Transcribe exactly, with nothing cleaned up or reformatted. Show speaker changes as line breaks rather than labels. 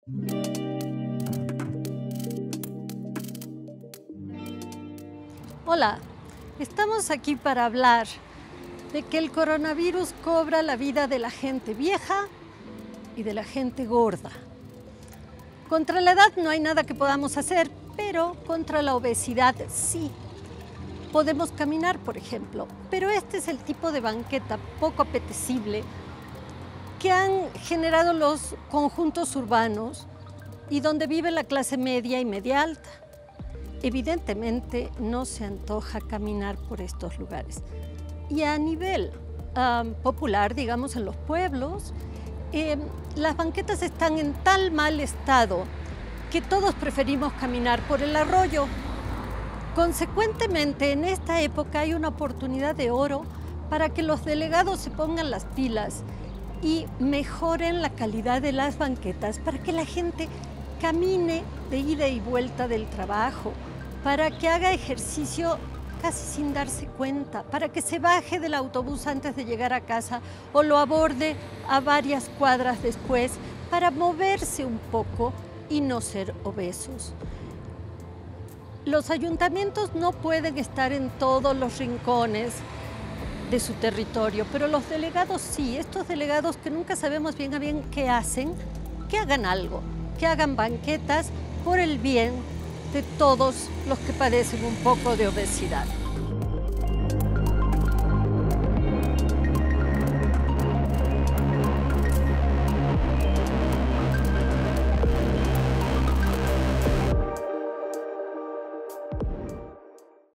Hola, estamos aquí para hablar de que el coronavirus cobra la vida de la gente vieja y de la gente gorda. Contra la edad no hay nada que podamos hacer, pero contra la obesidad sí. Podemos caminar, por ejemplo, pero este es el tipo de banqueta poco apetecible que han generado los conjuntos urbanos y donde vive la clase media y media alta. Evidentemente no se antoja caminar por estos lugares. Y a nivel um, popular, digamos en los pueblos, eh, las banquetas están en tal mal estado que todos preferimos caminar por el arroyo. Consecuentemente, en esta época hay una oportunidad de oro para que los delegados se pongan las pilas y mejoren la calidad de las banquetas para que la gente camine de ida y vuelta del trabajo, para que haga ejercicio casi sin darse cuenta, para que se baje del autobús antes de llegar a casa o lo aborde a varias cuadras después, para moverse un poco y no ser obesos. Los ayuntamientos no pueden estar en todos los rincones de su territorio, pero los delegados sí, estos delegados que nunca sabemos bien a bien qué hacen, que hagan algo, que hagan banquetas por el bien de todos los que padecen un poco de obesidad.